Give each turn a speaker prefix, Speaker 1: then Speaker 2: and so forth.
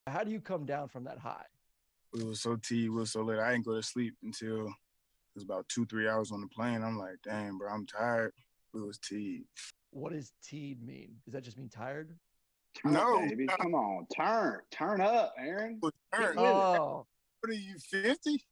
Speaker 1: How do you come down from that high?
Speaker 2: We was so tea, we was so late. I didn't go to sleep until it was about 2, 3 hours on the plane. I'm like, damn, bro, I'm tired. We was tea.
Speaker 1: What does teed mean? Does that just mean tired?
Speaker 3: Turn,
Speaker 2: No,
Speaker 3: baby. Come on. Turn up, Aaron.
Speaker 2: was
Speaker 3: Get
Speaker 2: turned.
Speaker 3: with it.
Speaker 1: Oh,
Speaker 2: What are you, 50?